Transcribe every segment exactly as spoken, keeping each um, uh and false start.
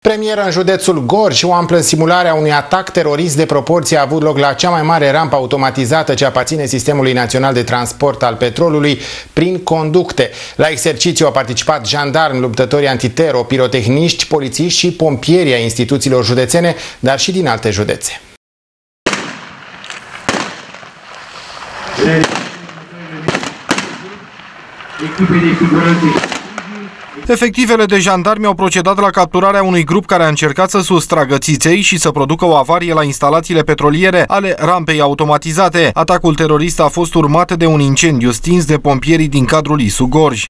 Premieră în județul Gorj, o amplă simulare a unui atac terorist de proporție a avut loc la cea mai mare rampă automatizată ce aparține Sistemului Național de Transport al Petrolului prin conducte. La exercițiu au participat jandarmi, luptători antitero, pirotehniști, polițiști și pompieri ai instituțiilor județene, dar și din alte județe. Efectivele de jandarmi au procedat la capturarea unui grup care a încercat să sustragă țiței și să producă o avarie la instalațiile petroliere ale rampei automatizate. Atacul terorist a fost urmat de un incendiu stins de pompierii din cadrul I S U Gorj.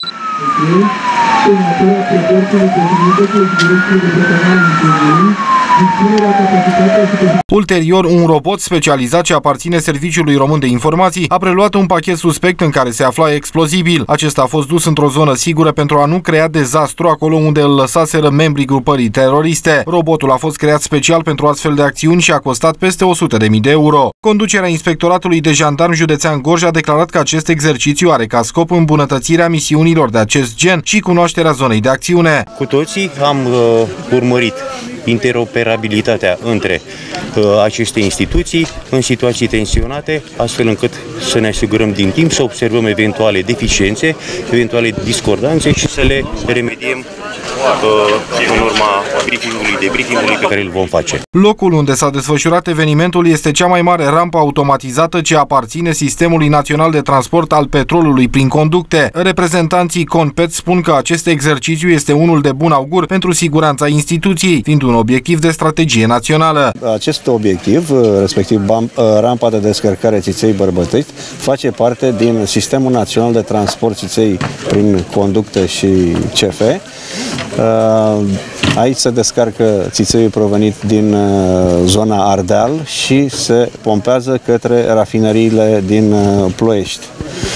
Ulterior, un robot specializat ce aparține Serviciului Român de Informații a preluat un pachet suspect în care se afla explozibil. Acesta a fost dus într-o zonă sigură pentru a nu crea dezastru acolo unde îl lăsaseră membrii grupării teroriste. Robotul a fost creat special pentru astfel de acțiuni și a costat peste o sută de mii de euro. Conducerea Inspectoratului de Jandarmi Județean Gorj a declarat că acest exercițiu are ca scop îmbunătățirea misiunilor de acest gen și cunoașterea zonei de acțiune. Cu toții am uh, urmărit interoperabilitatea între uh, aceste instituții în situații tensionate, astfel încât să ne asigurăm din timp să observăm eventuale deficiențe, eventuale discordanțe și să le remediem uh, în urma briefingului, debriefingului pe care îl vom face. Locul unde s-a desfășurat evenimentul este cea mai mare rampă automatizată ce aparține Sistemului Național de Transport al Petrolului prin conducte. Reprezentanții CONPET spun că acest exercițiu este unul de bun augur pentru siguranța instituției, fiind un obiectiv de strategie națională. Acest obiectiv, respectiv rampa de descărcare Țiței-Bărbătești, face parte din Sistemul Național de Transport Țiței prin conducte și C F. Aici se descarcă țițeiul provenit din zona Ardeal și se pompează către rafinăriile din Ploiești.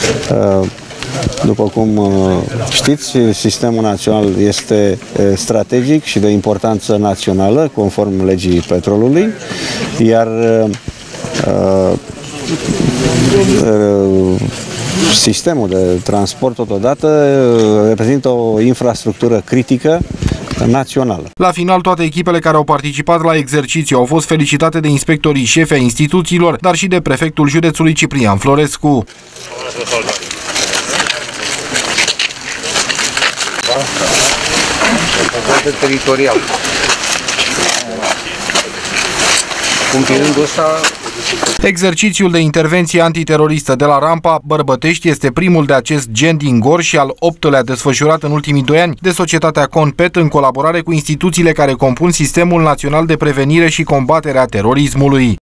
După cum știți, sistemul național este strategic și de importanță națională, conform legii petrolului, iar sistemul de transport totodată reprezintă o infrastructură critică națională. La final, toate echipele care au participat la exercițiu au fost felicitate de inspectorii șefi ai instituțiilor, dar și de prefectul județului Ciprian Florescu. Teritorial. Continuând ăsta... Exercițiul de intervenție antiteroristă de la rampa Bărbătești este primul de acest gen din Gorj și al optulea desfășurat în ultimii doi ani de societatea CONPET în colaborare cu instituțiile care compun Sistemul Național de Prevenire și Combatere a Terorismului.